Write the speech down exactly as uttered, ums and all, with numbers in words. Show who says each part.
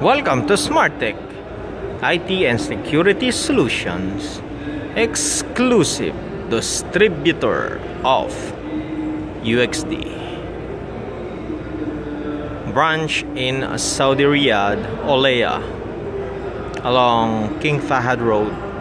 Speaker 1: Welcome to SmartTech, I T and Security Solutions, exclusive distributor of U X D. Branch in Saudi Riyadh, Olaya, along King Fahad Road,